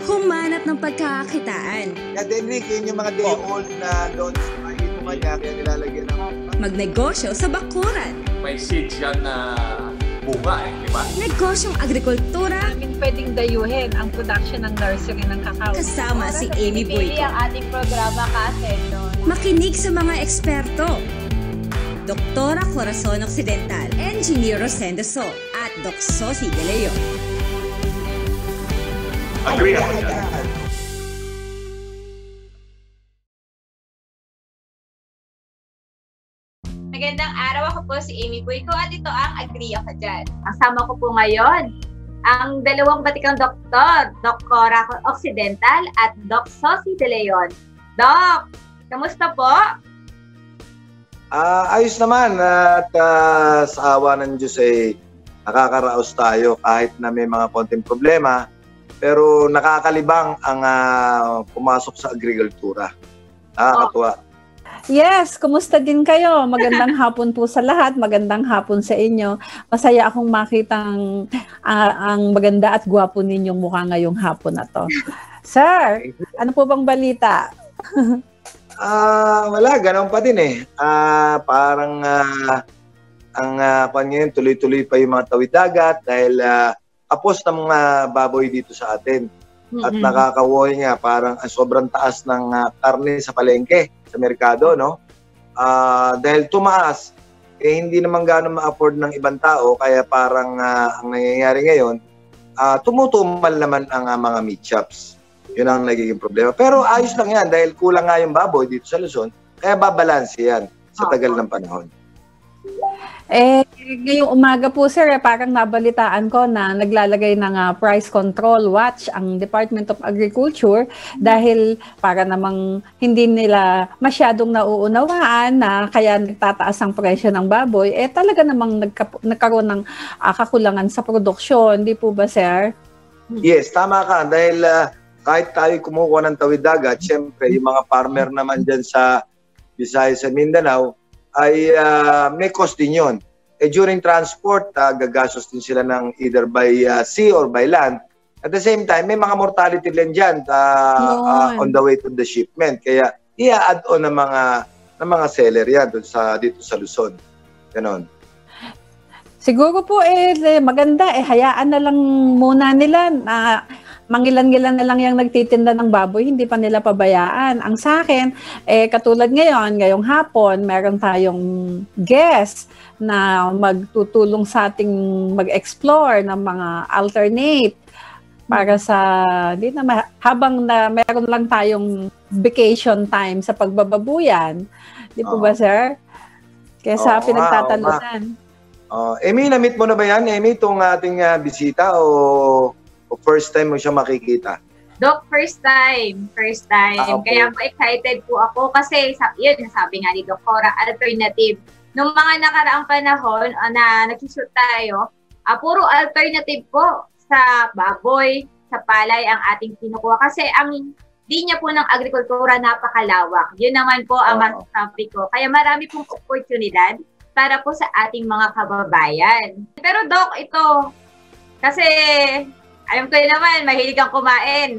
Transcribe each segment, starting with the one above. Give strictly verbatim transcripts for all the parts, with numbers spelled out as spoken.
humanap ng pagkakakitaan. Kaya Denrick, yun yung mga day-old na loans na inuman niya, kaya nilalagyan ng... Magnegosyo sa bakuran. May seeds yan na bunga eh, di ba? Negosyong agrikultura. Namin pwedeng dayuhin ang production ng nursery ng kakao. Kasama si Amy Pinipili Boyko. ang ating programa kasi doon. Makinig sa mga eksperto. Doktora Corazon Occidental, Engineer Rosendo Sol, at Doc Sophie De Leon. Agree ako dyan. Magandang araw, ako po si Amy Boyko at ito ang Agree Ako Dyan. Kasama ko po ngayon ang dalawang batikang doktor, Doc Cora Occidental at Doc Sophie De Leon. Doc, kamusta po? Ah, ayos naman at uh, sa awa ng Diyos ay nakakaraos tayo kahit na may mga konting problema, pero nakakalibang ang uh, pumasok sa agrikultura. Nakakatuwa. Yes, kumusta din kayo? Magandang hapon po sa lahat, magandang hapon sa inyo. Masaya akong makitang uh, ang maganda at gwapo ninyong mukha ngayong hapon na to. Sir, ano po bang balita? Ah, uh, wala, ganoon pa din eh. Ah, uh, parang uh, ang uh, ngayon, tuloy-tuloy pa yung mga tawid dagat dahil uh, kapos ng mga baboy dito sa atin. Mm-hmm. At nakakawoy nga, parang uh, sobrang taas ng uh, karne sa palengke, sa merkado, no? Ah, uh, dahil tumaas, eh hindi naman gano'n ma-afford ng ibang tao, kaya parang uh, ang nangyayari ngayon, uh, tumutumal naman ang uh, mga meat shops. Yun ang nagiging problema. Pero ayos lang yan dahil kulang nga yung baboy dito sa Luzon, kaya babalanse yan sa tagal ng panahon. Eh, ngayong umaga po sir, eh, parang nabalitaan ko na naglalagay ng uh, price control watch ang Department of Agriculture dahil para namang hindi nila masyadong nauunawaan na kaya nagtataas ang presyo ng baboy, eh talaga namang nagka- nagkaroon ng uh, kakulangan sa produksyon, di po ba sir? Yes, tama ka. Dahil uh, kahit tayo kumukuha ng tawid dagat, siyempre yung mga farmer naman dyan sa Visayas at Mindanao, ay uh, may cost din yun. Eh, during transport, uh, gagastos din sila ng either by uh, sea or by land. At the same time, may mga mortality din dyan uh, uh, on the way to the shipment. Kaya, i-add on ng mga, ng mga seller yan dun sa, dito sa Luzon. Ganon. Siguro po eh, maganda, eh, hayaan na lang muna nila na mangilan-ngilan na lang yung nagtitinda ng baboy, hindi pa nila pabayaan. Ang sa akin, eh, katulad ngayon, ngayong hapon, meron tayong guest na magtutulong sa ating mag-explore ng mga alternate para sa, di na, habang na meron lang tayong vacation time sa pagbababuyan. Di po oh. ba, sir? Kaya sa oh, pinagtatalunan. Oh, Amy, na-meet mo na ba yan, Amy, itong ating uh, bisita o... O first time mo siya makikita? Doc, first time. First time. Ah, okay. Kaya po excited po ako kasi yun, sabi nga ni Doc Cora, alternative. Nung mga nakaraang panahon uh, na nagsushoot tayo, uh, puro alternative po sa baboy, sa palay ang ating kinukuha. Kasi ang di niya po ng agrikultura napakalawak. Yun naman po ang oh. masasabi ko. Kaya marami pong oportunidad para po sa ating mga kababayan. Pero Doc, ito, kasi alam ko naman, mahilig kang kumain.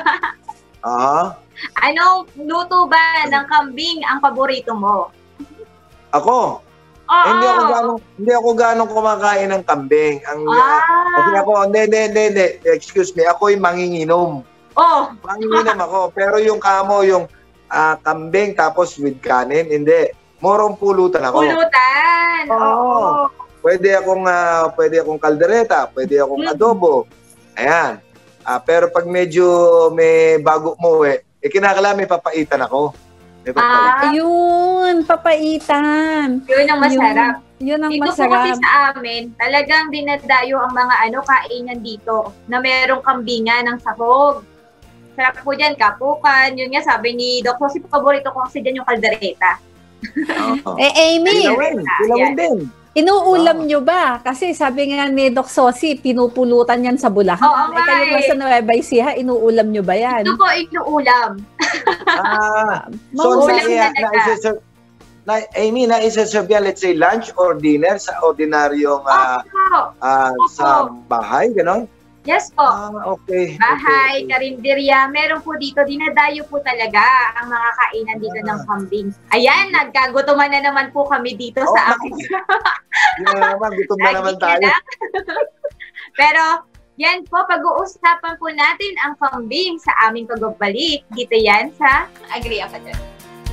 Ah? Anong luto ba ng kambing ang paborito mo? Ako? Oo. Hindi ako ganong hindi ako ganong kumakain ng kambing. Ang Ah. kasi ako, hindi, hindi, hindi, hindi. Excuse me, ako'y manginginom. Oh. Manginginom ako. Pero yung kamo, yung uh, kambing tapos with kanin, hindi. Morong pulutan ako. Pulutan. Oo. Oo. Pwede akong uh, pwede akong kaldereta, pwede akong hmm. adobo. Ayan. Ah, pero pag medyo may bago mo eh, eh kinakala may papaitan ako. May papaitan. Ah, ayun, papaitan. Yun ang masarap. Yun, yun ang dito masarap. po kasi sa amin, talagang dinadayo ang mga ano kainan dito na merong kambingan ng sahog. Sarap po dyan, kapukan. Yun nga sabi ni Doc, kasi paborito ko kasi dyan yung kaldereta. Oh. Eh, Amy, Ilawin, ilawin din. inuulam Oh. nyo ba? Kasi sabi nga ni Doc Sophie, pinupulutan yan sa Bulacan. Oo, eh, kayo ba eh. sa Nueva Ecija, inuulam nyo ba yan? Ito po, inuulam. Ah, so Mauulam na, talaga. na, isa-serve, na, Amy, na-serve yan, let's say, lunch or dinner sa ordinaryong uh, Opo. uh, sa bahay, gano'n? Yes po. Ah, okay. Bahay, okay, okay. karinderya, meron po dito, dinadayo po talaga ang mga kainan dito Ah. ng kambing. Ayan, nagkagutuman na naman po kami dito Oo, sa naku. akin. Yun na naman, gutom na naman Lagi ka tayo. na. Pero, yan po, pag-uusapan po natin ang kambing sa aming pagbabalik. Dito yan sa Agree Ako Dyan.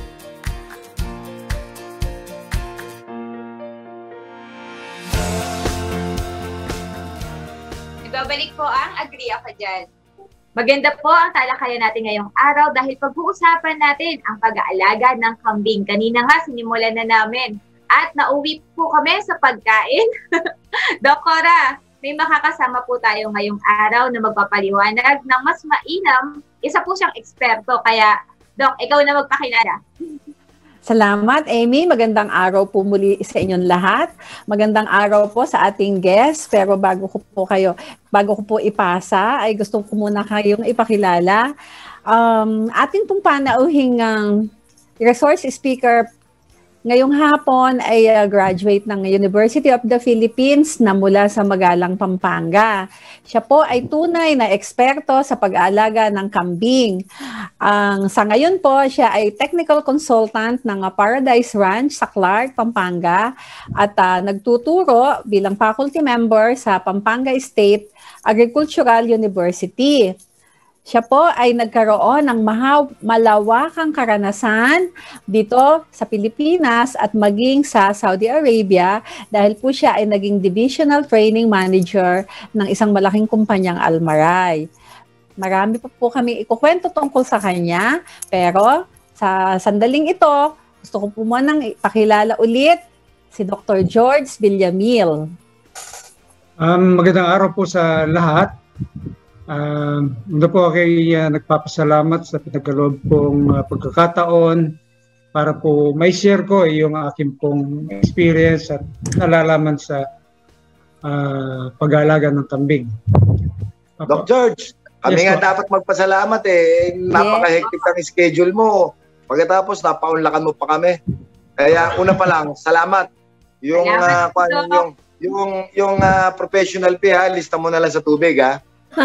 Nagbabalik po ang Agree Ako Dyan. Maganda po ang talakayan natin ngayong araw dahil pag-uusapan natin ang pag-aalaga ng kambing. Kanina nga, sinimulan na namin. At nauwi po kami sa pagkain. Doc Cora, may makakasama po tayo ngayong araw na magpapaliwanag ng mas mainam. Isa po siyang eksperto. Kaya, Doc, ikaw na magpakilala. Salamat, Amy. Magandang araw po muli sa inyong lahat. Magandang araw po sa ating guest. Pero bago ko po kayo, bago ko po ipasa, ay gusto ko muna kayong ipakilala. Um, ating pong panauhing um, resource speaker ngayong hapon ay uh, graduate ng University of the Philippines na mula sa Magalang, Pampanga. Siya po ay tunay na eksperto sa pag-aalaga ng kambing. Ang sa ngayon po, siya ay technical consultant ng uh, Paradise Ranch sa Clark, Pampanga at uh, nagtuturo bilang faculty member sa Pampanga State Agricultural University. Siya po ay nagkaroon ng maha- malawakang karanasan dito sa Pilipinas at maging sa Saudi Arabia dahil po siya ay naging Divisional Training Manager ng isang malaking kumpanyang Almaray. Marami pa po kami ikukwento tungkol sa kanya, pero sa sandaling ito, gusto ko po munang ipakilala ulit si Doctor George Villamil. Um, magandang araw po sa lahat. Uh, Ito po kay uh, nagpapasalamat sa pinagkaloob pong uh, pagkakataon para po may share ko yung aking pong experience at nalalaman sa uh, pag-aalaga ng kambing. Doc George, kami Yes, nga po. dapat magpasalamat eh. Napaka-hectic ang schedule mo. Pagkatapos, napaunlakan mo pa kami. Kaya una pa lang, salamat. Yung, Salamat uh, kung ano, po. yung, yung, yung uh, professional fee ha, lista mo na lang sa tubig ha.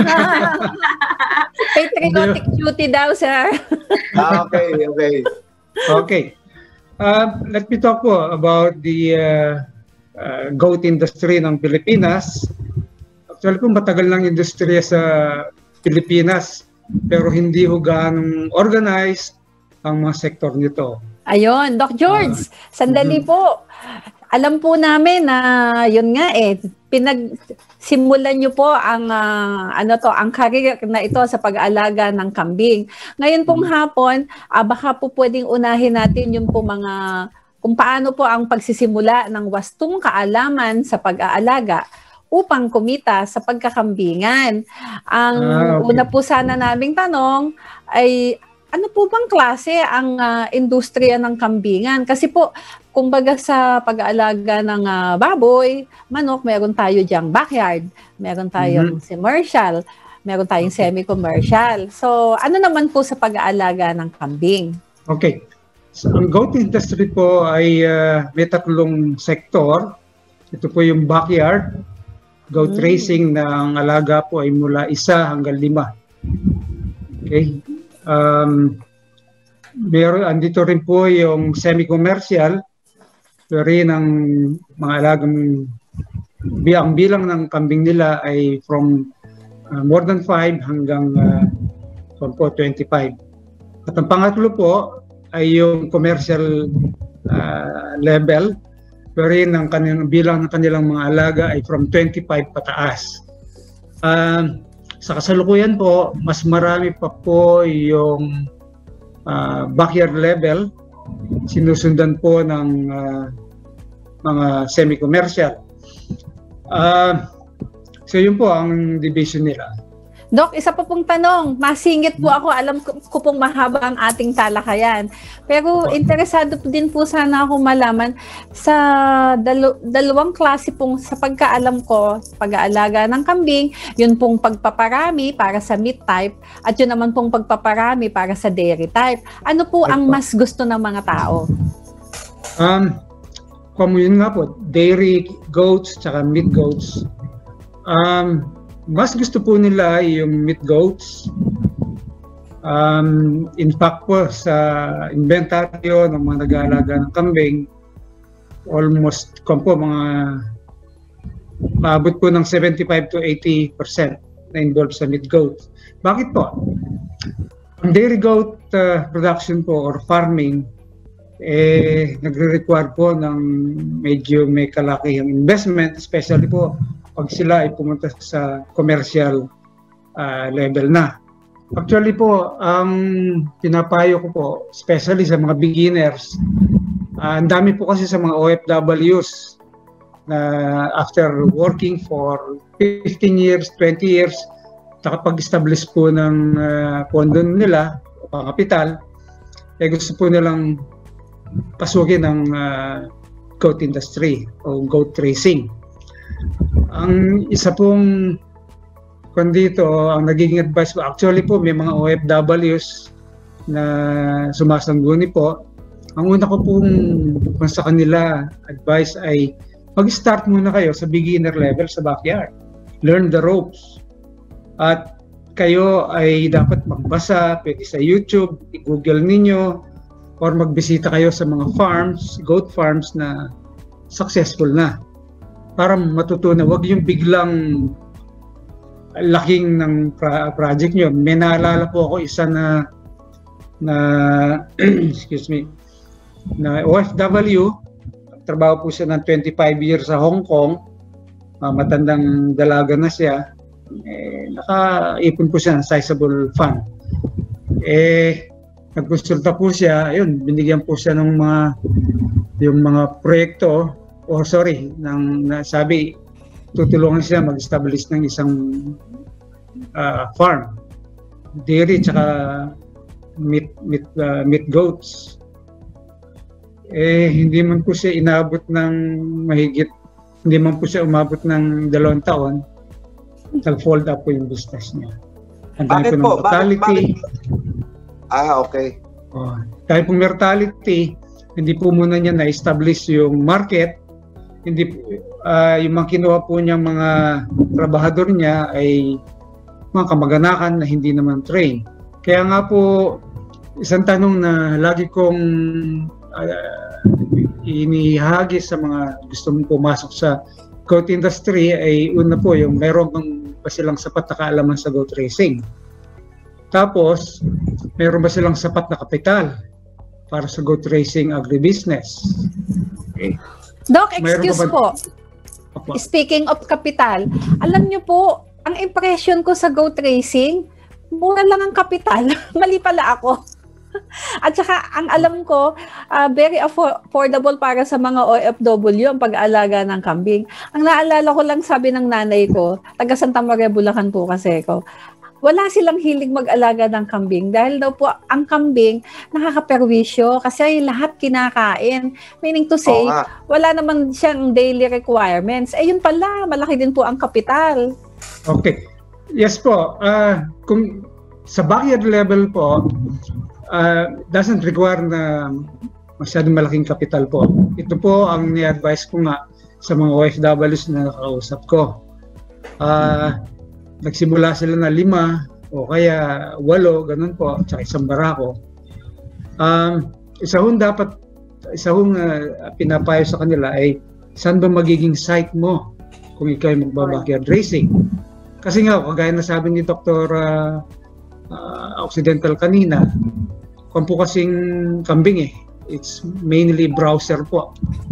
Patriotic duty daw, sir. Ah, okay, okay. Okay. Uh, let me talk po about the uh, uh, goat industry ng Pilipinas. Actually po matagal ng industriya sa Pilipinas pero hindi ho gaanong organized ang mga sektor nito. Ayun, Doc George, sandali mhm. po. Alam po namin na yun nga eh, pinagsimulan niyo po ang uh, ano to, ang career na ito sa pag-aalaga ng kambing. Ngayon pong hapon, uh, baka po pwedeng unahin natin yung po mga kung paano po ang pagsisimula ng wastong kaalaman sa pag-aalaga upang kumita sa pagkakambingan. Ang Ah, okay. una po sana naming tanong ay ano po bang klase ang uh, industriya ng kambingan? Kasi po, kumbaga sa pag-aalaga ng uh, baboy, manok, meron tayo diyang backyard, meron tayong Mhm. commercial, meron tayong semi-commercial. So, ano naman po sa pag-aalaga ng kambing? Okay. So, ang goat industry po ay uh, may tatlong sektor. Ito po yung backyard. Goat Mm. raising na ang alaga po ay mula isa hanggang lima. Okay. Um, meron, andito rin po yung semi-commercial. Pero ang mga alagang ang bilang ng kambing nila ay from uh, more than five hanggang uh, from po twenty-five. At ang pangatlo po ay yung commercial uh, level, wherein ang kanilang bilang ng kanilang mga alaga ay from twenty-five pataas. Uh, sa kasalukuyan po, mas marami pa po yung uh, backyard level, sinusundan po ng uh, mga semi-commercial. Uh, so yun po ang division nila. Doc, isa pa pong tanong. Masingit po ako. Alam ko, ko pong mahaba ang ating talakayan. Pero interesado po din po sana ako malaman sa dalo, dalawang klase pong sa pagkaalam ko, pag-aalaga ng kambing, yun pong pagpaparami para sa meat type at yun naman pong pagpaparami para sa dairy type. Ano po ang mas gusto ng mga tao? Um, kung yun nga po, dairy goats tsaka meat goats. Um, mas gusto po nila yung meat goats. Um, in fact po, sa inventaryo ng mga nag-aalaga ng kambing, almost kung po, mga maabot po ng seventy-five to eighty percent na involved sa meat goat. Bakit po? Ang dairy goat uh, production po or farming, eh, nagre-require po ng medyo may kalakihang investment, especially po pag sila ay pumunta sa commercial uh, level na. Actually po, ang pinapayo ko po, especially sa mga beginners, uh, ang dami po kasi sa mga O F Ws na after working for fifteen years, twenty years, nakapag-establish po ng uh, pondo nila o pang-kapital, eh gusto po nilang pasukin ng uh, goat industry o goat racing. Ang isa pong kung dito, ang nagiging advice po, actually po may mga O F Ws na sumasangguni po. Ang una ko pong kung sa kanila advice ay mag-start muna kayo sa beginner level sa backyard. Learn the ropes. At kayo ay dapat magbasa, pwede sa YouTube, i-google ninyo, or magbisita kayo sa mga farms, goat farms na successful na. Para matutunan, wag yung biglang laking ng project nyo. May naalala po ako isa na na excuse me na O F W, trabaho po siya ng twenty-five years sa Hong Kong, uh, matandang dalaga na siya, eh, nakaipon po siya ng sizable fund. Eh, nagkonsulta po siya, ayun, binigyan po siya ng mga yung mga proyekto, or sorry, ng nasabi, tutulungan siya mag-establish ng isang uh, farm, dairy tsaka meat, meat, uh, meat goats. Eh, hindi man po siya inabot ng mahigit, hindi man po siya umabot ng dalawang taon, nag-fold up po yung business niya. Ang dahil po ng mortality. Bakit, bakit? Ah, okay. Oh, dahil po mortality, hindi po muna niya na-establish yung market, hindi uh, yung mga kinuha po niyang mga trabahador niya ay mga kamag-anakan na hindi naman train. Kaya nga po, isang tanong na lagi kong uh, inihagi sa mga gusto mong pumasok sa goat industry ay una po yung meron bang ba silang sapat na kaalaman sa goat racing. Tapos, meron ba silang sapat na kapital para sa goat racing agribusiness. Okay. Doc, excuse ba... po. Opo. Speaking of kapital, alam niyo po, ang impression ko sa goat racing, mura lang ang kapital. Mali pala ako. At saka, ang alam ko, uh, very affordable para sa mga O F W ang pag-aalaga ng kambing. Ang naalala ko lang, sabi ng nanay ko, taga Santa Maria, Bulacan po kasi ko, wala silang hilig mag-alaga ng kambing dahil daw po ang kambing nakakaperwisyo kasi ay lahat kinakain. Meaning to say, oh, wala naman siyang daily requirements. Eh yun pala, malaki din po ang kapital. Okay. Yes po. Uh, kung sa backyard level po, uh, doesn't require na masyadong malaking kapital po. Ito po ang ni-advise ko nga sa mga O F Ws na nakausap ko. Uh, nagsimula sila na lima o kaya walo, ganun po, tsaka isang barako. Um, isa hong dapat, isa hong uh, pinapayo sa kanila ay saan ba magiging site mo kung ikaw ay magbabackyard racing. Kasi nga, kagaya na sabi ni Doctor Uh, uh, Occidental kanina, kung po kasing kambing eh, it's mainly browser po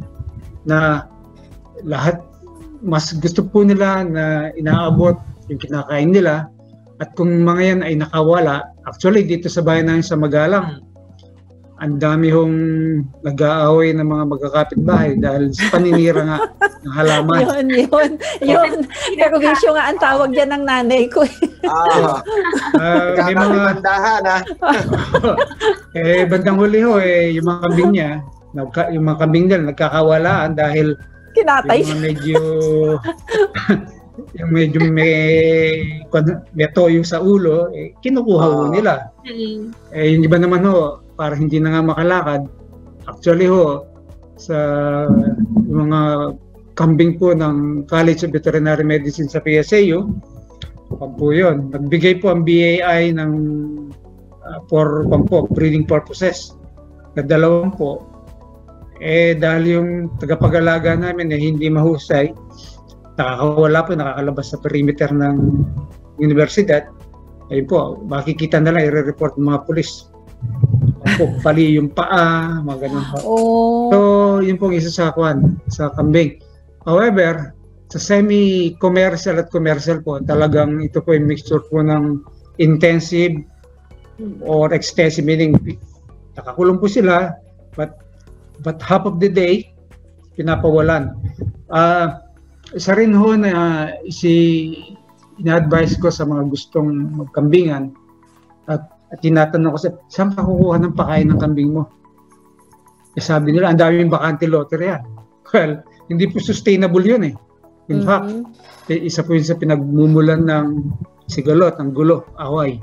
na lahat mas gusto po nila na inaabot yung kinakain nila, at kung mga yan ay nakawala, actually dito sa bayan namin sa Magalang, ang dami hong nag-aaway ng mga magkakapitbahay dahil sa paninira nga ng halaman. Yun, yun, yun. Pero bisyo nga ang tawag dyan ng nanay ko. Ah, uh, may mga bandahan ha. Eh, bandang huli ho, eh, yung mga kambing niya, yung mga kambing nila nagkakawalaan dahil kinatay. Yung medyo yung medyo may may toyo sa ulo, eh, kinukuha ho nila. Mm. Eh, yung iba naman ho, para hindi na nga makalakad, actually ho, sa mga kambing po ng College of Veterinary Medicine sa P S A U, Pag po yun. Nagbigay po ang B A I ng uh, for po, breeding purposes. Na dalawang po. Eh dahil yung tagapag-alaga namin eh, hindi mahusay, nakakawala po, nakakalabas sa perimeter ng universidad, ayun po, makikita na lang, i-report ng mga pulis. Po, pali yung paa, mga ganun po. Oh. So, yun po isa sa kwan, sa kambing. However, sa semi-commercial at commercial po, talagang ito po yung mixture po ng intensive or extensive, meaning nakakulong po sila, but but half of the day, pinapawalan. Uh, isa rin ho na uh, si ina-advise ko sa mga gustong magkambingan at, at tinatanong ko sa, saan ka kukuha ng pakain ng kambing mo? E sabi nila, ang daming bakante lottery yan. Well, hindi po sustainable yun eh. In mm-hmm. fact, isa po yun sa pinagmumulan ng sigalot, ng gulo, away.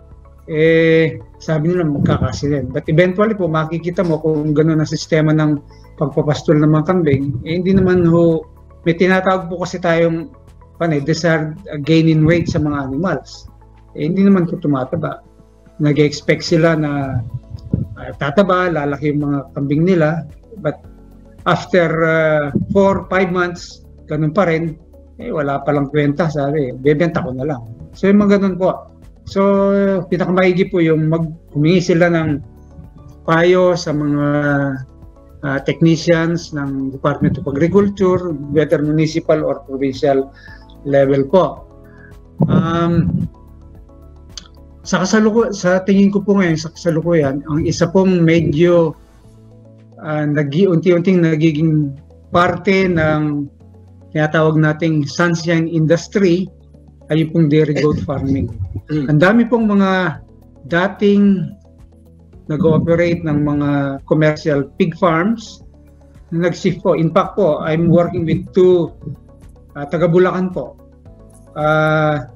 Eh, sabi nila magkakasilin. But eventually po, makikita mo kung gano'n ang sistema ng pagpapastol ng mga kambing, eh, hindi naman ho, may tinatawag po kasi tayong panay, desired gain in weight sa mga animals. Eh, hindi naman po tumataba. Nag-expect sila na uh, tataba, lalaki yung mga kambing nila, but after uh, four, five months, ganun pa rin, eh, wala palang kwenta, sabi, bebenta ko na lang. So, yung mga ganun po. So, pinakamaigi po yung mag humingi sila ng payo sa mga uh, technicians ng Department of Agriculture, whether municipal or provincial level po. Um, sa kasaluku sa tingin ko po ngayon, sa kasalukuyan, ang isa pong medyo uh, nag-unti-unting nagiging parte ng tinatawag nating sunshine industry ay pong dairy goat farming. Ang dami pong mga dating nag-ooperate ng mga commercial pig farms na nag-shift po. In fact po, I'm working with two uh, taga-Bulacan po. Uh,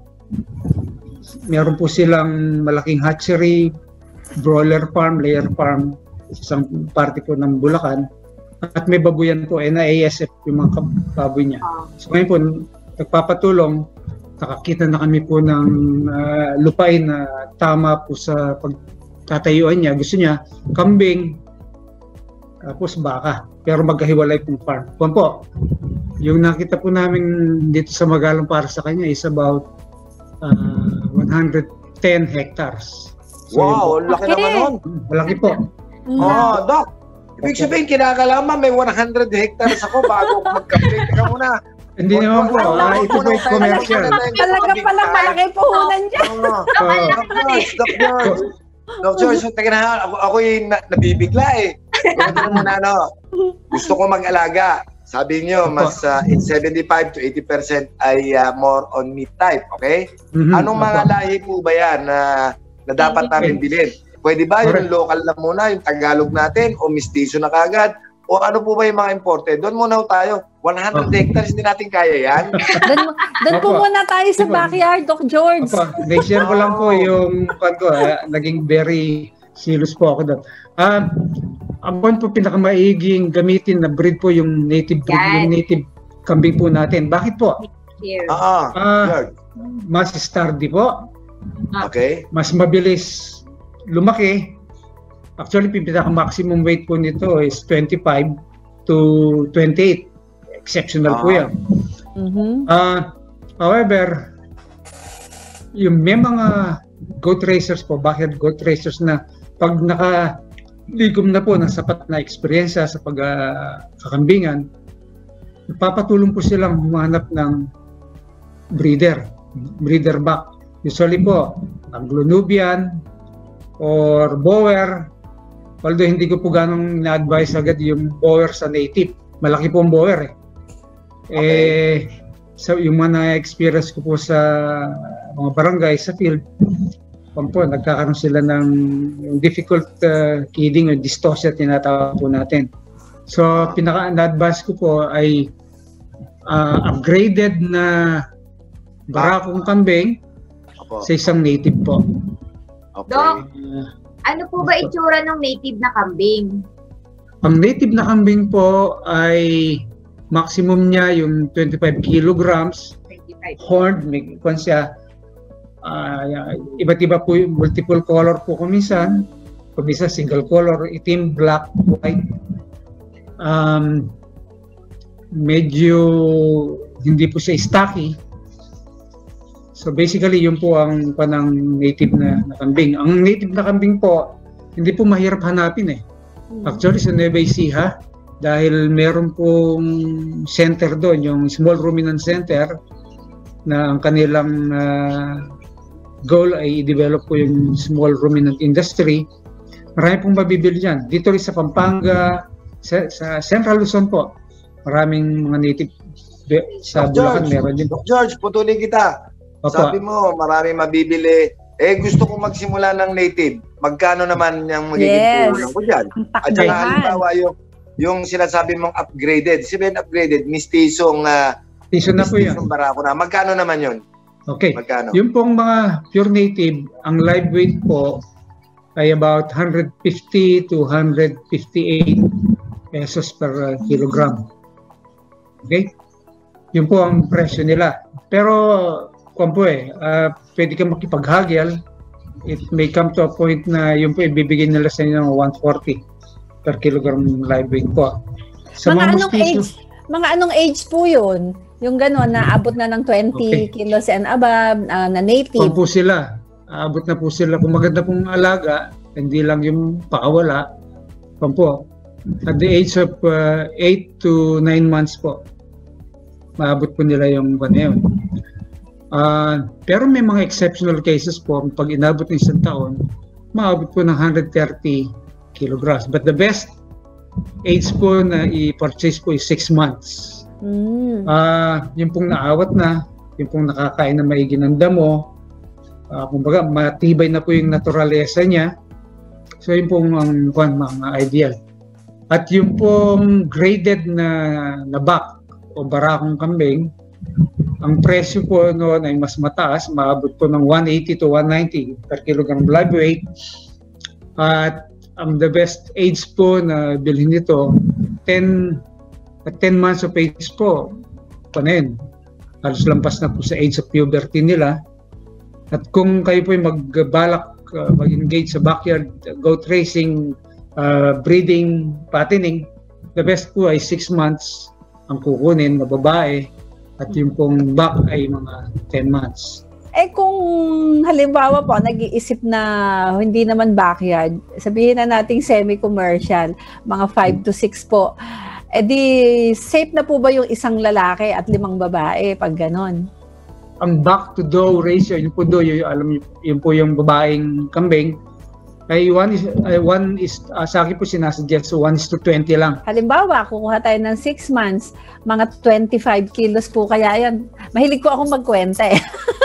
meron po silang malaking hatchery, broiler farm, layer farm, isang parte po ng Bulacan. At may babuyan po, N I A S F yung mga baboy niya. So ngayon po, nagpapatulong, nakakita na kami po ng uh, lupain na tama po sa pagtatayuan niya. Gusto niya, kambing, tapos baka, pero magkahiwalay pong farm. Kung po, yung nakita po namin dito sa Magalang para sa kanya is about uh, one hundred ten hectares. So, wow, laki okay. naman nun. Malaki po. Oo, oh, Doc. Ibig sabihin, kinakalaman may one hundred hectares ako bago ako magkambing. Teka muna. Hindi naman po. Ah, ito po yung commercial. Talaga palang malaki puhunan dyan. Doc George. Doc George, teka na, ako, ako yung na, nabibigla eh. Ito muna, ano, gusto ko mag-alaga. Sabi niyo, mas uh, seventy-five to eighty percent ay uh, more on meat type, okay? Mm-hmm. Anong mga lahi po ba yan na, na dapat namin bilhin? Pwede ba yung local na muna, yung Tagalog natin, o mistiso na kagad? O ano po ba yung mga imported? Doon muna tayo. one hundred hectares, hindi natin kaya yan. Doon, doon po muna tayo sa backyard, Doc George. Next-share ko lang po yung pan ko. Uh, naging very serious po ako doon. Uh, ang pan po pinakamaiging gamitin na breed po yung native breed, yes. Yung native kambing po natin. Bakit po? Ah, uh, mas sturdy po. Okay. Mas mabilis lumaki. Actually, pinaka-maximum weight po nito is twenty-five to twenty-eight. Exceptional ah. po yan. Mm-hmm. Uh, however, yung may mga goat racers po, bakit goat racers na pag nakaligom na po ng sapat na experience sa pagkakambingan, uh, napapatulong po silang humanap ng breeder, breeder back. Usually po, Anglo-Nubian or Boer. Although hindi ko po ganong na-advise agad yung Boer sa native. Malaki po ang Boer eh. Okay. Eh, so yung mga experience ko po sa mga barangay sa field, po, nagkakaroon sila ng difficult uh, kidding o dystocia tinatawag po natin. So pinaka-na-advise ko po ay uh, upgraded na barakong kambing sa isang native po. Okay. Doc, ano po ba itsura ng native na kambing? Ang native na kambing po ay maximum niya yung twenty-five kilograms, twenty-five. Horned, may kwan siya, uh, iba't iba po yung multiple color po kuminsan. Kuminsan single color, itim, black, white. Um, medyo hindi po siya stocky. So basically, yun po ang panang native na, na kambing. Ang native na kambing po, hindi po mahirap hanapin eh. Actually, sa Nueva Ecija, dahil meron pong center doon, yung Small Ruminant Center, na ang kanilang uh, goal ay i-develop po yung small ruminant industry. Marami pong mabibili dyan. Dito rin sa Pampanga, sa, sa Central Luzon po, maraming mga native. Sa Bulacan, meron din po. George, putulin kita. Opo. Sabi mo, marami mabibili. Eh, gusto kong magsimula ng native. Magkano naman yung magiging yes. tulong ko dyan? At saka halimbawa yung, yung sinasabi mong upgraded. Sabihin upgraded, mistisong uh, Tiso na po yun. Barako na. Magkano naman yun? Okay. Magkano? Yung pong mga pure native, ang live weight po ay about one fifty to one fifty-eight pesos per uh, kilogram. Okay? Yun po ang presyo nila. Pero kung po eh, uh, pwede kang makipaghagyal, it may come to a point na yun po ibibigay nila sa inyo ng one forty per kilogram live weight po. Sa mga, mga anong age? Mga anong age po yun? Yung gano'n, na abot na ng twenty okay. kilos and above, uh, na native. Kung po sila, abot na po sila. Kung maganda pong alaga, hindi lang yung pakawala. Kung po, at the age of uh, eight to nine months po, maabot po nila yung ano yun. Uh, pero may mga exceptional cases po, pag inabot ng isang taon, maabot po ng one thirty kilograms. But the best age po na i-purchase po is six months. Mm. Uh, yung pong naawat na, yung pong nakakain na maigi ng damo, uh, kumbaga matibay na po yung naturalesa niya. So yun pong ang um, mga ideal. At yung pong graded na, na back o barakong kambing, ang presyo po noon ay mas mataas, maabot po ng one eighty to one ninety per kilogram live weight. At ang the best age po na bilhin nito, ten at ten months of age po, panin. Halos lampas na po sa age of puberty nila. At kung kayo po ay magbalak, uh, mag-engage sa backyard goat racing, uh, breeding, fattening, the best po ay six months ang kukunin na babae. At yung pong back ay mga ten months. Eh kung halimbawa po, nag-iisip na hindi naman backyard, sabihin na nating semi-commercial, mga five to six po, eh di safe na po ba yung isang lalaki at limang babae pag ganon? Ang back to doe ratio, yun po doe, yun, alam niyo, yun po yung babaeng kambing, ay one is, uh, one is uh, sa akin po sinasuggest, so one is to twenty lang. Halimbawa, kukuha tayo ng six months, mga twenty-five kilos po kaya yan. Mahilig po akong magkwenta eh.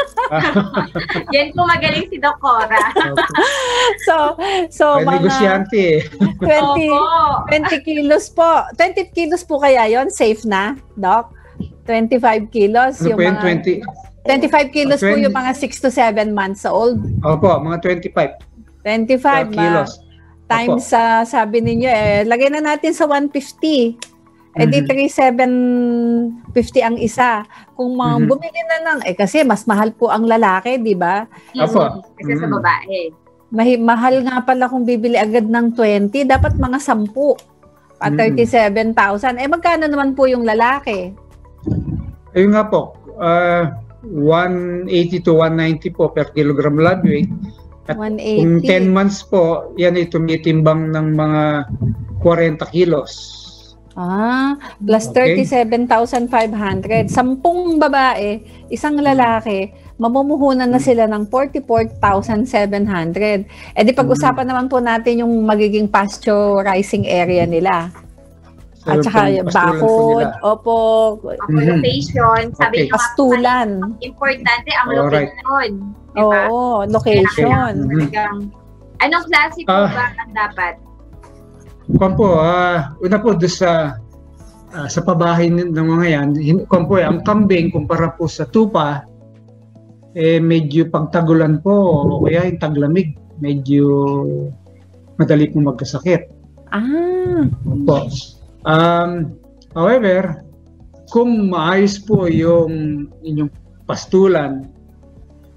Yan po magaling si Doc Cora. so, so ay, mga negosyante eh. twenty, twenty kilos po. twenty kilos po kaya yon safe na, Doc? twenty-five kilos. Ano yung po yung mga, twenty? twenty-five kilos oh, po yung mga six to seven months old. Opo, mga twenty-five. twenty-five kilos. Times sa uh, sabi ninyo, eh, lagay na natin sa one fifty. Eh di three seven fifty ang isa. Kung mga mm-hmm. bumili na lang, eh kasi mas mahal po ang lalaki, di ba? Opo. Kasi mm-hmm. sa babae. Mahi- mahal nga pala kung bibili agad ng twenty, dapat mga sampu. Pa thirty-seven thousand. Eh magkano naman po yung lalaki? Ayun nga po, uh, one eighty to one ninety po per kilogram live weight. At one eighty. kung ten months po, yan ay tumitimbang ng mga forty kilos. Ah, plus Okay. thirty-seven thousand five hundred. Sampung babae, isang lalaki, mamumuhunan na sila ng forty-four thousand seven hundred. Eh di pag-usapan naman po natin yung magiging pasteurizing area nila. At So, saka yung pastulan po bakod, nila. opo, Ang location, sabi Okay. ko nga, pastulan. importante ang Alright. location. Diba? Oo, location. Mhm. Talagang, anong klase po Ah. ba ang dapat? Kung po, ah, una po doon sa ah, sa pabahay ng ng mga yan, hin- kung po, ang kambing kumpara po sa tupa, eh medyo pagtagulan po o kaya yung taglamig, medyo madali po magkasakit. Ah, Po. Um, however, kung maayos po yung inyong pastulan,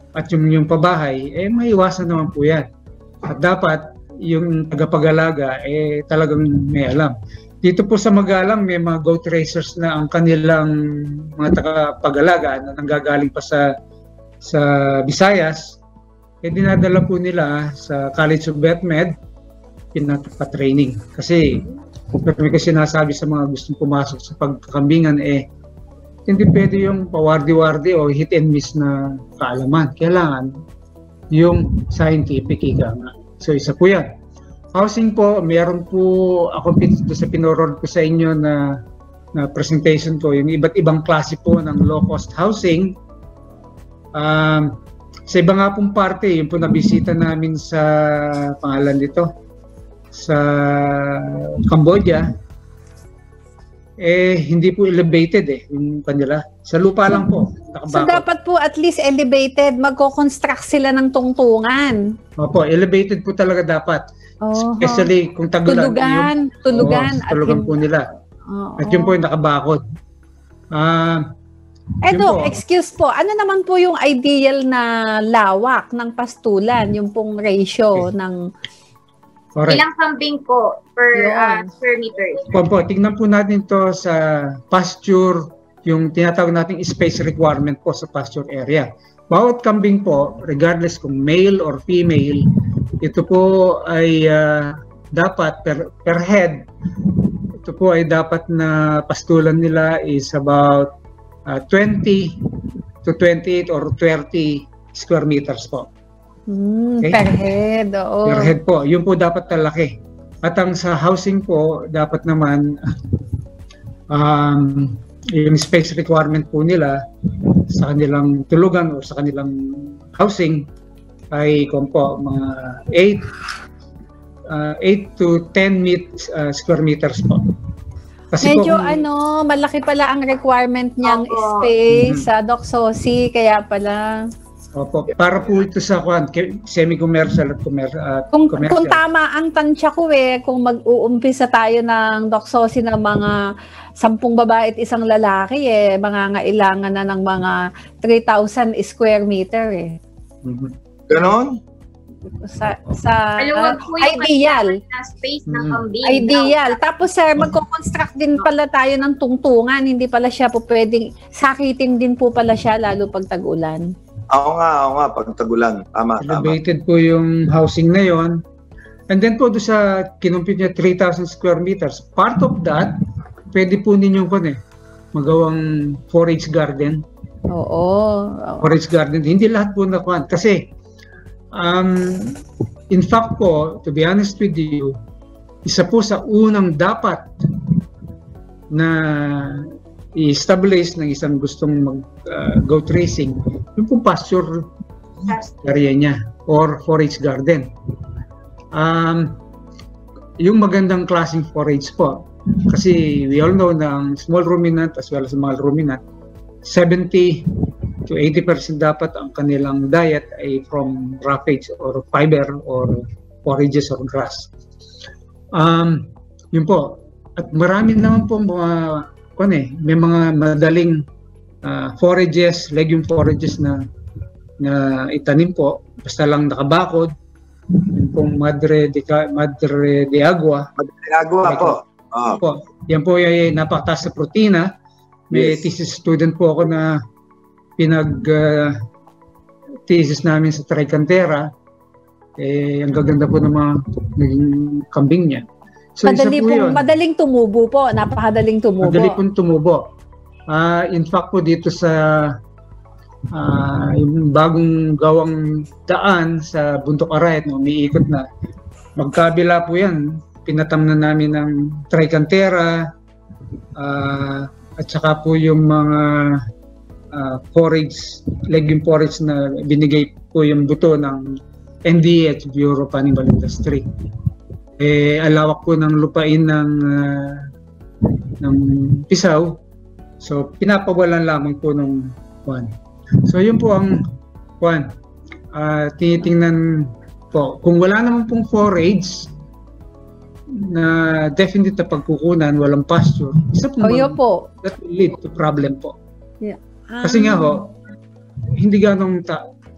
at yung, yung pabahay, eh maiwasan naman po yan. At dapat yung tagapag-alaga eh talagang may alam. Dito po sa Magalang may mga goat racers na ang kanilang mga tagapag-alaga na nanggagaling pa sa sa Visayas, eh dinadala po nila sa College of VetMed pinapa-training. Kasi kung may kasi sinasabi sa mga gustong pumasok sa pagkakambingan, eh hindi pwede yung pawardi-wardi o hit and miss na kaalaman. Kailangan yung scientific ika nga. So isa po yan. Housing po, meron po ako sa pinorood ko sa inyo na, na presentation ko, yung iba't ibang klase po ng low-cost housing. Um, sa iba nga pong parte, yung po nabisita namin sa pangalan dito, sa Cambodia, eh hindi po elevated eh yung kanila. Sa lupa lang po. Nakabakot. So dapat po at least elevated, magko-construct sila ng tungtungan. Opo, elevated po talaga dapat. Oh, Especially kung tagulan. Tulugan, yung, tulugan. Oh, tulugan at po nila. Oh, at yun po yung nakabakot. Ah, uh, Edo, excuse po, ano naman po yung ideal na lawak ng pastulan, yung pong ratio okay. ng Correct. Ilang kambing po per uh, square meters? Po, po, tignan po natin to sa pasture, yung tinatawag nating space requirement po sa pasture area. Bawat kambing po, regardless kung male or female, ito po ay uh, dapat per, per head, ito po ay dapat na pastulan nila is about uh, twenty to twenty-eight or thirty square meters po. Mm, okay? Per head, oo. Per head po. Yun po dapat talaki. At ang sa housing po, dapat naman um, yung space requirement po nila sa kanilang tulugan o sa kanilang housing ay kung po, mga eight, uh, eight to ten met, uh, square meters po. Kasi medyo po, ano, malaki pala ang requirement niyang opo. space sa mm-hmm. Doc Sosi, kaya pala. Opo, para po ito sa kwan, semi-commercial at commer uh, kung, commercial. Kung tama ang tansya ko eh, kung mag-uumpisa tayo ng Doc Sosi ng mga sampung babae at isang lalaki eh, mangangailangan na ng mga three thousand square meter eh. Mm-hmm. Ganon? Sa, sa uh, ideal. Na space ng kambing. Ideal. Tapos sir, magko-construct din pala tayo ng tungtungan. Hindi pala siya po pwedeng, sakitin din po pala siya lalo pag tag-ulan. Oo nga, oo nga, pag tagulan. Tama, elevated tama. po yung housing na yon. And then po doon sa kinumpit niya three thousand square meters, part of that, pwede po ninyong kun eh, magawang forage garden. Oo. Forage garden. Hindi lahat po nakuhan. Kasi, um, in fact po, to be honest with you, isa po sa unang dapat na i-establish ng isang gustong mag-goat uh, racing, yung pong pasture area niya or forage garden. Um, yung magandang klaseng forage po, kasi we all know na ang small ruminant as well as mga ruminant, seventy to eighty percent dapat ang kanilang diet ay from roughage or fiber or forages or grass. Um, yun po. At marami naman po mga kung eh, may mga madaling uh, forages, legume forages na na itanim po, basta lang nakabakod. Yung pong Madre de, Madre de Agua. Madre de Agua po. Oh. po. Yan po ay napakataas sa protina. May yes. thesis student po ako na pinag uh, thesis namin sa Tricantera. Eh, ang gaganda po ng mga naging kambing niya. So, Madali po pong, madaling tumubo po, napakadaling tumubo. Madali pong tumubo. Uh, in fact po dito sa uh, yung bagong gawang daan sa Bundok Arayat, no, umiikot na. Magkabila po yan. Pinatam na namin ng Tricantera uh, at saka po yung mga uh, forage, legume forage na binigay po yung buto ng N D A at Bureau of Animal Industry. Eh, alawak po ng lupain ng uh, ng Pisaw. So, pinapawalan lamang po ng kwan. So, yun po ang kwan. Uh, tinitingnan po. Kung wala naman pong forage na definite na pagkukunan, walang pasture, isa po, oh, yun po. That will lead to problem po. Yeah. Um, Kasi nga ho, hindi ganong ta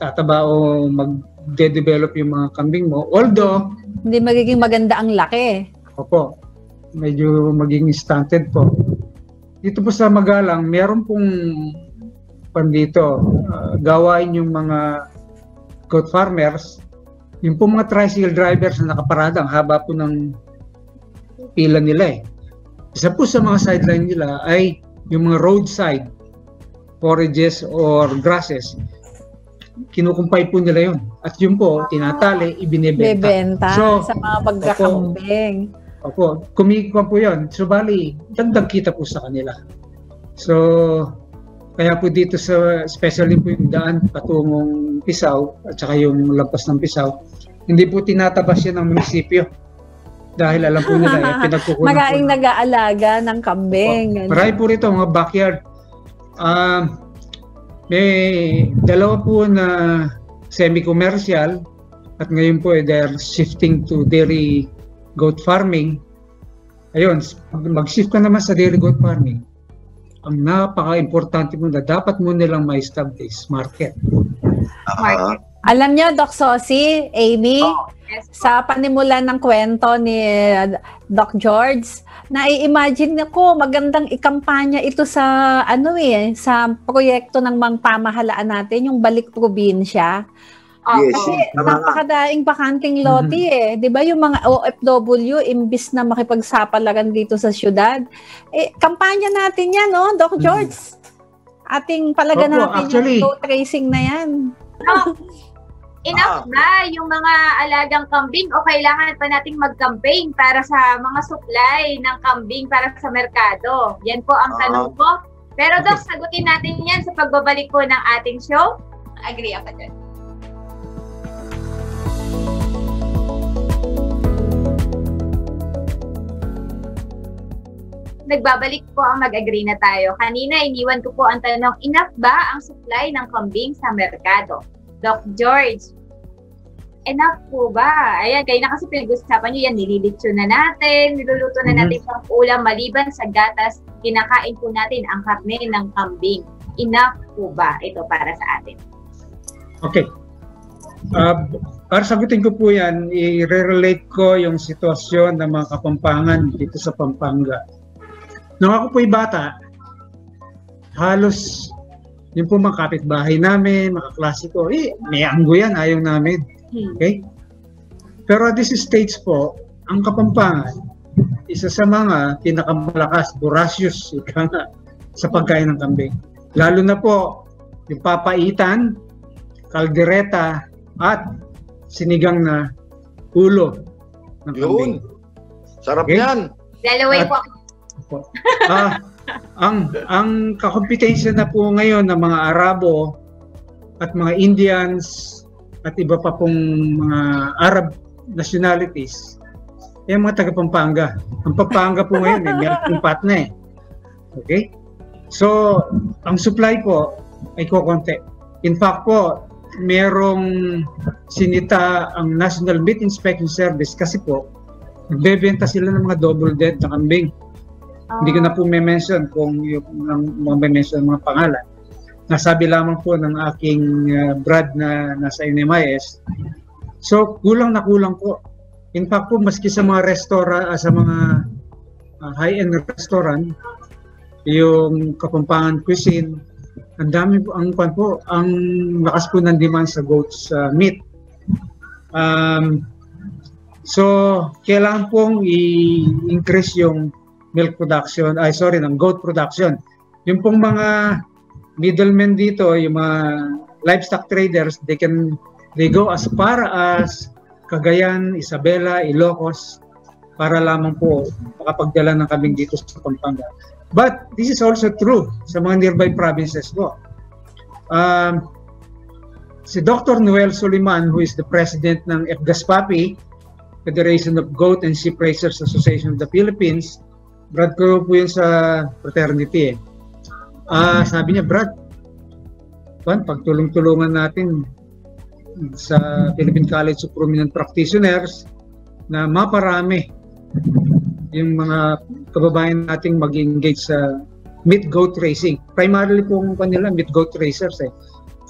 tataba o mag-develop yung mga kambing mo. Although, Hindi magiging maganda ang laki. opo, medyo magiging stunted po. Dito po sa Magalang, meron pong pandito, uh, gawain yung mga goat farmers, yung po mga tricycle drivers na nakaparada, ang haba po ng pila nila eh. Isa po sa mga sideline nila ay yung mga roadside forages or grasses. Kinukumpay po nila yun. At yun po, tinatali, ibinebenta. Bebenta So, sa mga pagkakambing. Opo, kumikuha po yun. So, bali, dagdag kita po sa kanila. So, kaya po dito sa, especially po yung daan patungong Pisaw at saka yung lampas ng Pisaw, hindi po tinatabas yan ng munisipyo. Dahil alam po nila, eh, pinagkukunan Magaing po. nag-aalaga ng kambing. Oh, marami po rito, mga backyard. Um, may dalawa po na semi-commercial at ngayon po eh, they're shifting to dairy goat farming. Ayun, mag-shift ka naman sa dairy goat farming. Ang napaka-importante mo na dapat mo nilang ma-establish market. Ah, Alam niyo, Doc Sosie, Amy, Yes. sa panimulan ng kwento ni uh, Doc George, nai-imagine ko magandang ikampanya ito sa ano eh, sa proyekto ng mga pamahalaan natin, yung Balik Probinsya. Yes. Kasi Tama nga. napakadaing bakanting lote eh. 'Di ba yung mga O F W imbis na makipagsapalaran dito sa syudad, eh kampanya natin 'yan, no, Doc George. Ating palagan Opo, natin actually. yung goat racing na 'yan. No, enough Ah. na yung mga alagang kambing o kailangan pa nating mag-campaign para sa mga supply ng kambing para sa merkado? Yan po ang Ah. tanong ko. Pero Doc, sagutin natin yan sa pagbabalik po ng ating show. Agree ako dyan. Nagbabalik po ang mag-agree na tayo. Kanina, iniwan ko po ang tanong, enough ba ang supply ng kambing sa merkado? Doc George, enough po ba? Ayan, kayo na kasi pinag-usapan nyo yan, nililitsyo na natin, niluluto na natin pang ulam, maliban sa gatas, kinakain po natin ang karne ng kambing. Enough po ba ito para sa atin? Okay. Uh, para sagutin ko po yan, i-relate ko yung sitwasyon ng mga Kapampangan dito sa Pampanga. Nung ako po'y bata, halos yung po mga kapitbahay namin, mga klase ko, eh, may anggo yan, ayaw namin. Okay? Pero at this stage po, ang Kapampangan, isa sa mga pinakamalakas, voracious, ika nga, sa pagkain ng kambing. Lalo na po, yung papaitan, kaldereta, at sinigang na ulo ng kambing. Yun. Sarap Okay. yan. Lalaway At- po. Ah, ang ang kakompetensya na po ngayon ng mga Arabo at mga Indians at iba pa pong mga Arab nationalities ay mga taga Pampanga. Ang Pampanga po ngayon eh, meron pong partner eh. Okay? So, ang supply po ay kukonti. In fact po, merong sinita ang National Meat Inspection Service kasi po, nagbebenta sila ng mga double dead na kambing. Hindi ko na po may mention kung yung mga may mention mga pangalan. Nasabi lamang po ng aking uh, Brad na nasa N M I S. So, kulang na kulang po. In fact po, maski sa mga restaurant, uh, sa mga uh, high-end restaurant, yung Kapampangan cuisine, ang dami po, ang kwan po, ang lakas po ng demand sa goat's uh, meat. Um, so, kailangan pong i-increase yung milk production, ay sorry, ng goat production. Yung pong mga middlemen dito, yung mga livestock traders, they can, they go as far as Cagayan, Isabela, Ilocos, para lamang po makapagdala ng kambing dito sa Pampanga. But this is also true sa mga nearby provinces po. Um, si Doctor Noel Soliman, who is the president ng F GASPAPI, Federation of Goat and Sheep Raisers Association of the Philippines, Brad ko po yun sa fraternity eh. Ah, sabi niya, Brad, pan, pagtulong-tulungan natin sa Philippine College of Prominent Practitioners na maparami yung mga kababayan nating mag-engage sa meat goat racing. Primarily po kanila meat goat racers eh.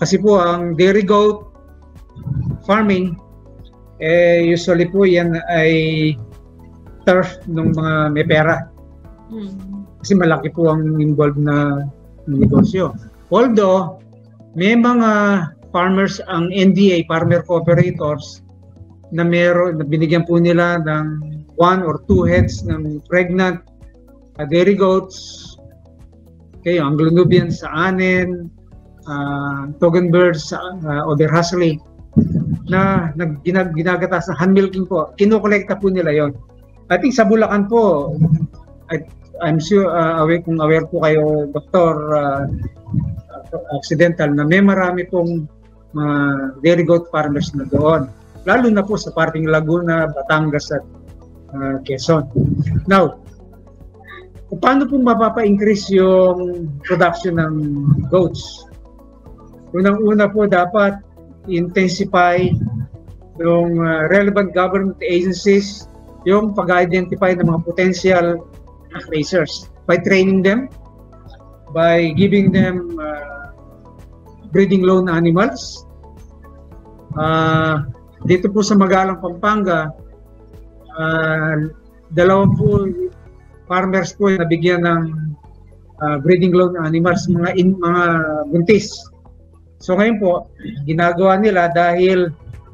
Kasi po ang dairy goat farming, eh, usually po yan ay turf ng mga may pera. Mm. Kasi malaki po ang involved na negosyo. Although, may mga farmers ang N D A, farmer cooperators, na meron, na binigyan po nila ng one or two heads ng pregnant uh, dairy goats, okay, Anglo-Nubian sa Anen, uh, Toggenburg sa uh, Oberhasli, na nag, ginag, ginagatas ng hand milking po. Kinokolekta po nila yon. I think sa Bulacan po, I, I'm sure, uh, aware, kung aware po kayo, Doctor uh, Occidental, na may marami pong mga uh, dairy goat farmers na doon. Lalo na po sa parting Laguna, Batangas at uh, Quezon. Now, paano po mapapa-increase yung production ng goats? Unang-una po dapat intensify yung uh, relevant government agencies yung pag-identify ng mga potential raisers by training them, by giving them uh, breeding loan animals. Uh, dito po sa Magalang, Pampanga, uh, dalawang po farmers po na bigyan ng uh, breeding loan animals, mga in, mga buntis. So ngayon po, ginagawa nila dahil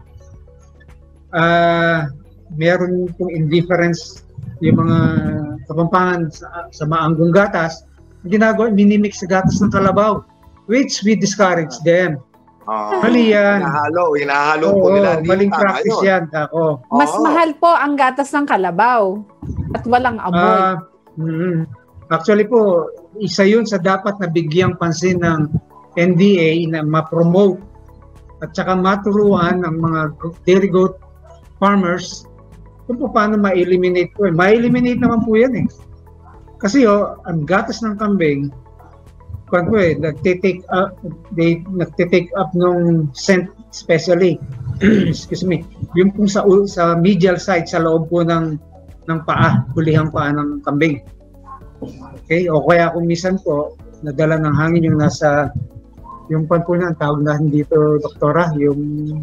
uh, meron pong indifference yung mga Kapampangan sa, sa maanggong gatas, ginagawa, minimix sa gatas ng kalabaw, which we discourage them. Oh, Mali yan. Hinahalo, hinahalo Oo, po nila. maling practice yan. Ako. Mas Oo. mahal po ang gatas ng kalabaw at walang amoy. Uh, mm, actually po, isa yun sa dapat na bigyang pansin ng N D A na ma-promote at saka maturuan ang mga dairy goat farmers kung paano ma-eliminate po. Ma-eliminate naman po yan eh. Kasi oh, ang gatas ng kambing, kung po eh, nagtitake up, they, nagtitake up nung scent especially, excuse me, yung po sa, sa medial side, sa loob po ng, ng paa, hulihang paa ng kambing. Okay, o kaya kung minsan po, nadala ng hangin yung nasa, yung pan po na, ang tawag natin dito, doktora, yung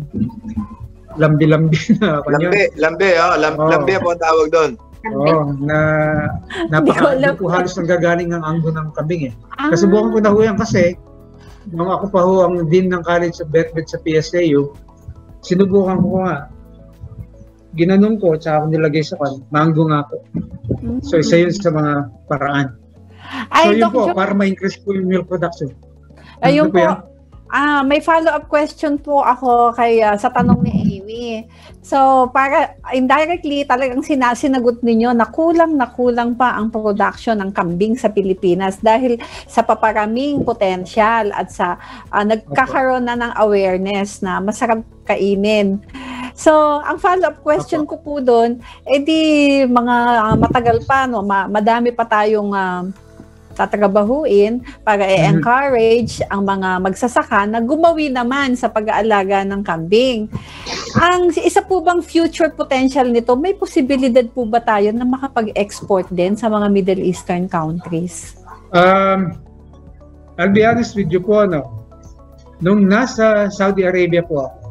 lambi-lambi na kanya. Lambi, lambi, oh, lam, Oh. lambi po ang tawag doon. Oo, na napaka alam. po halos nanggagaling ang anggo ng kambing eh. Ah. Kasi buwan ko na ho yan kasi nung ako pa ho ang dean ng College of Vetvet sa P S A U, sinubukan ko nga. Ginanong ko, tsaka ako nilagay sa kan, mango nga po. So isa yun sa mga paraan. So Ay, yun Doc po, Jo- para ma-increase po yung milk production. Ayun Ano po. yan? Ah, may follow-up question po ako kay ah, sa tanong ni Amy. So, para indirectly talagang sina- sinagot ninyo na kulang na kulang pa ang production ng kambing sa Pilipinas dahil sa paparaming potensyal at sa ah, nagkakaroon na ng awareness na masarap kainin. So, ang follow-up question ko po doon, edi mga ah, matagal pa, no, ma- madami pa tayong ah, tatrabahuin para i-encourage ang mga magsasaka na gumawi naman sa pag-aalaga ng kambing. Ang isa po bang future potential nito, may posibilidad po ba tayo na makapag-export din sa mga Middle Eastern countries? Um, I'll be honest with you po, no? Nung nasa Saudi Arabia po ako,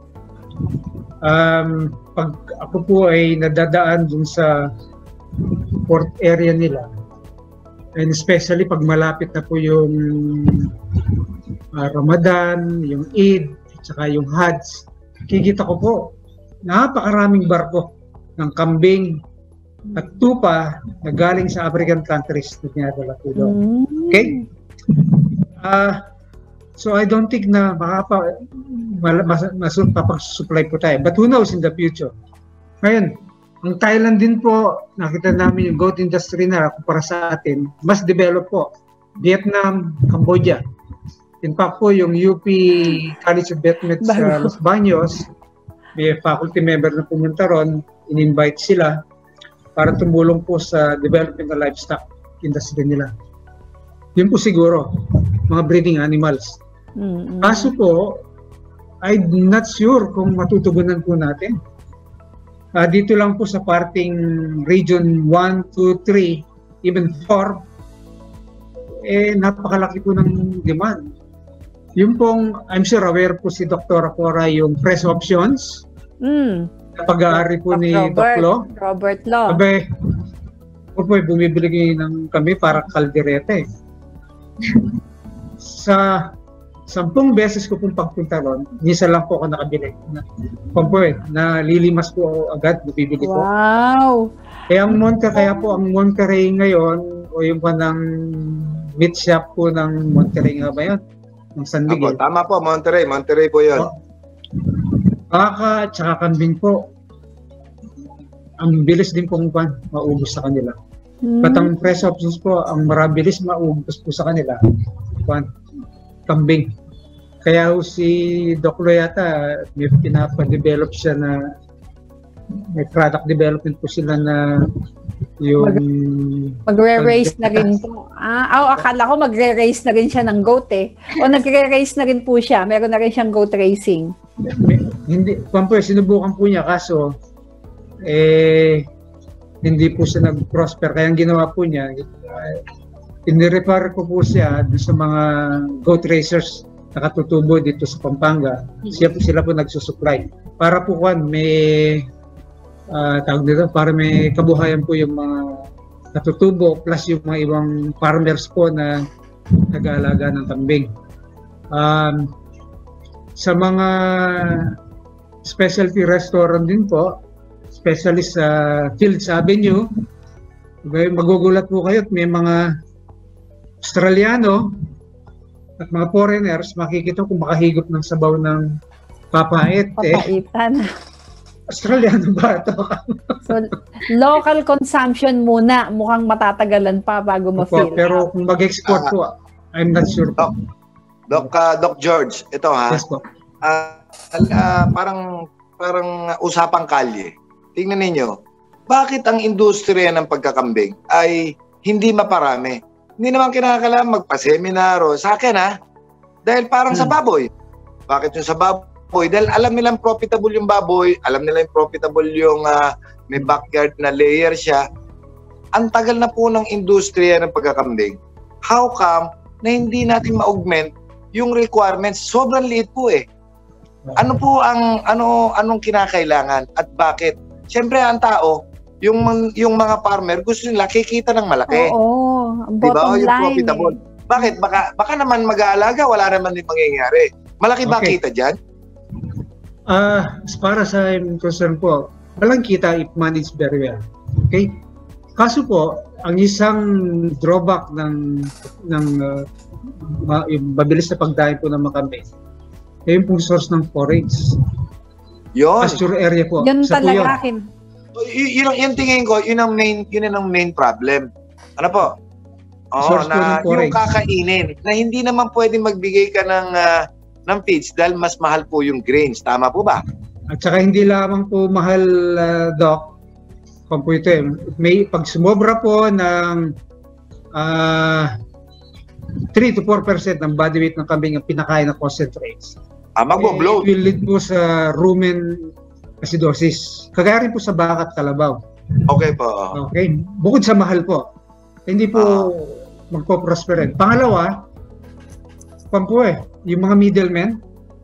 um, pag ako po ay nadadaan dun sa port area nila, and especially pag malapit na po yung uh, Ramadan, yung Eid, at saka yung Hajj, kikita ko po, napakaraming barko ng kambing at tupa na galing sa African countries na tinadala po doon. Okay? Uh, so I don't think na makapa, mas, mas, papag-supply po tayo. But who knows in the future? Ngayon, ang Thailand din po, nakita namin yung goat industry na para sa atin, mas develop po. Vietnam, Cambodia. In fact po, yung U P College of Vetmet sa Los Baños, may faculty member na pumunta ron, in-invite sila para tumulong po sa development ng livestock industry nila. Yun po siguro, mga breeding animals. Mm-hmm. Kaso po, I'm not sure kung matutugunan po natin. Uh, dito lang po sa parting region one, two, three, even four, eh napakalaki po ng demand. Yung pong, I'm sure aware po si Doctor Cora yung press options. Mm. Pag-aari po ni Doc Robert, Lo. Robert Lo. Sabi, po po, bumibili ng kami para kalderete. Sa sampung beses ko pong pagpunta ron, isa lang po ako nakabili. Po po eh, nalilimas po ako agad, bumibili po. Wow! Kaya ang Monterey, kaya po ang Monterey ngayon, o yung pa ng meat shop po ng Monterey nga ba yun? Ng San Miguel. Apo, tama po, Monterey. Monterey po yun. Oh. Baka, tsaka kambing po. Ang bilis din pong pan, maubos sa kanila. Hmm. But ang press options po, ang marabilis maubos po sa kanila, pan, kambing. Kaya ho si Doc Lo yata, may pinapa-develop siya na may product development po sila na yung Magre-race na rin po. Ah, oh, akala ko magre-race na rin siya ng goat eh. O nagre-race na rin po siya. Meron na rin siyang goat racing. May, hindi, pampo, sinubukan po niya kaso eh hindi po siya nag-prosper. Kaya ang ginawa po niya, uh, inirepar ko po siya doon sa mga goat racers na katutubo dito sa Pampanga. Siya po, sila po nagsusupply. Para po kwan, may uh, tawag dito, para may kabuhayan po yung mga katutubo plus yung mga ibang farmers po na nag-aalaga ng kambing. Um, sa mga specialty restaurant din po, especially sa Fields Avenue, magugulat po kayo at may mga Australiano at mga foreigners makikita kung makahigop ng sabaw ng papait. Papaitan. Eh, Australiano ba ito? So, local consumption muna. Mukhang matatagalan pa bago ma-fill. Pero kung mag-export Ah. po, I'm not sure. Doc, Doc, uh, Doc George, ito ha. Yes po. Ah, ah, parang parang usapang kalye. Tingnan ninyo, bakit ang industriya ng pagkakambing ay hindi maparami? Hindi naman kinakailangan magpa-seminar o sa akin ha. Dahil parang Hmm. sa baboy. Bakit yung sa baboy? Dahil alam nilang profitable yung baboy, alam nila yung profitable yung ah, may backyard na layer siya. Ang tagal na po ng industriya ng pagkakambing. How come na hindi natin ma-augment yung requirements? Sobrang liit po eh. Ano po ang ano anong kinakailangan at bakit? Siyempre ang tao, yung man- yung mga farmer gusto nila kikita ng malaki. Oo. Ang Di ba? bottom Yung line. profitable. Eh. Bakit? Baka baka naman mag-aalaga, wala naman din mangyayari. Malaki ba Okay. kita diyan? Ah, as para sa I'm concerned po, walang kita if managed very well. Okay? Kaso po, ang isang drawback ng ng uh, ma, yung mabilis na pagdahin po ng mga kambing, eh, yung pong source ng forage. Yon. Pasture area po. Yun Isa po talaga yun. akin. Y- yun, ang- yun tingin ko, yun ang main yun ang main problem. Ano po? Oo, Source po na ng yung forage. kakainin na hindi naman pwedeng magbigay ka ng ah, ng feeds dahil mas mahal po yung grains. Tama po ba? At saka hindi lamang po mahal, uh, Doc, kung po ito eh. May pag sumobra po ng ah, three to four percent ng body weight ng kambing ang pinakain na concentrates. Ah, magbo-bloat. It will lead po sa rumen acidosis. Kagaya rin po sa baka at kalabaw. Okay po. Okay? Bukod sa mahal po, hindi po magpo-prosper rin. Pangalawa, pan po eh, yung mga middlemen,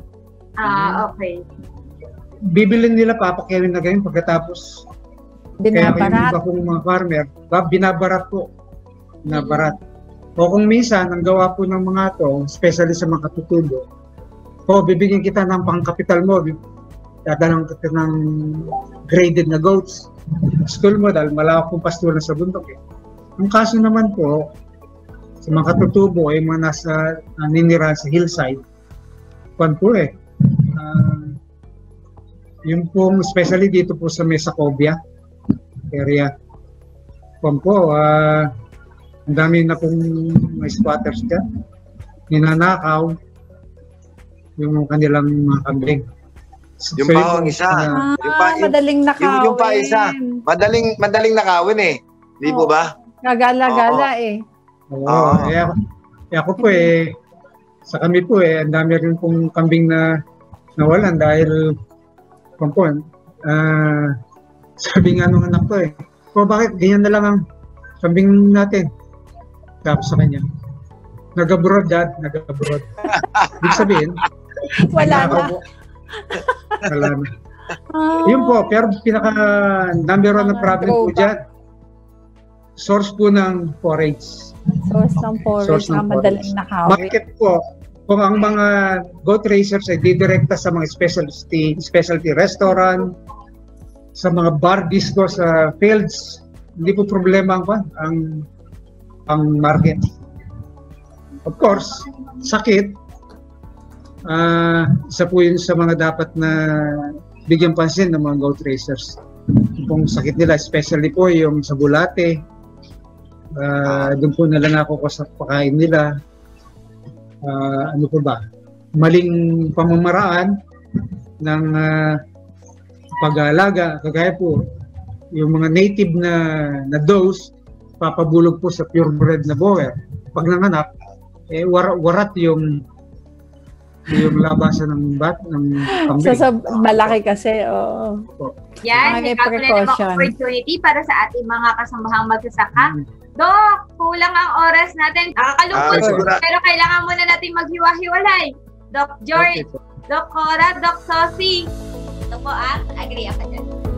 Ah, okay. bibilin nila papakyawin na ganyan pagkatapos kaya yung Binabarat. iba pong mga farmer, ba- binabarat po. Binabarat. O kung minsan, ang gawa po ng mga to, especially sa mga katutubo, o bibigyan kita ng pangkapital mo, dadalang kita ng graded na goats. School mo dahil malawak pong pastura sa bundok eh. Ang kaso naman po, sa mga katutubo ay mga nasa naninira sa hillside, pan po eh. Uh, yung pong, especially dito po sa Mesacobia area, pan po, uh, ang dami na pong may squatters dyan, ninanakaw yung kanilang mga kambing. So, Yung so, pa ang isa. Ah, Yung pa- yung- madaling nakawin. Yung, yung pa isa. Madaling madaling nakawin eh. Di po Oo. ba? Gagala-gala eh. Oo, Oo. kaya, kaya ako po eh, sa kami po eh, ang dami rin pong kambing na nawalan dahil, kumpon, ah, sabi nga nung anak ko eh, o bakit ganyan na lang ang kambing natin? Tapos sa kanya, Nag-abroad dad, nag-abroad. Ibig sabihin, Wala na. wala na. Ah, Yun po, pero pinaka number one na Mga problem po drawback. dyan, source po ng forage. Source ng forage Source ng na madaling forage. nakawi. Market po, kung ang mga goat racers ay didirekta sa mga specialty, specialty restaurant, sa mga bar disco sa fields, hindi po problema ang, ang, ang market. Of course, sakit, uh, isa po yun sa mga dapat na bigyan pansin ng mga goat racers. Kung sakit nila, especially po yung sa bulate, uh, doon po nalang ako sa pakain nila. Uh, ano po ba? Maling pamamaraan ng uh, pag-aalaga, kagaya po, yung mga native na, na dose, papabulog po sa purebred na bower. Pag nanganak, eh, war, warat yung yung labasan ng bat ng kambing. So, sa malaki kasi, oo. Yan, Mga nagkakaroon na namang precaution. opportunity para sa ating mga kasamahang magsasaka. Mm. Dok, kulang ang oras natin. Nakakalungkot, Ah, sigura- pero kailangan muna natin maghiwa-hiwalay. Doc George, Okay po. Doc Cora, Doc Sophie. Ito po ah, agree ako dyan.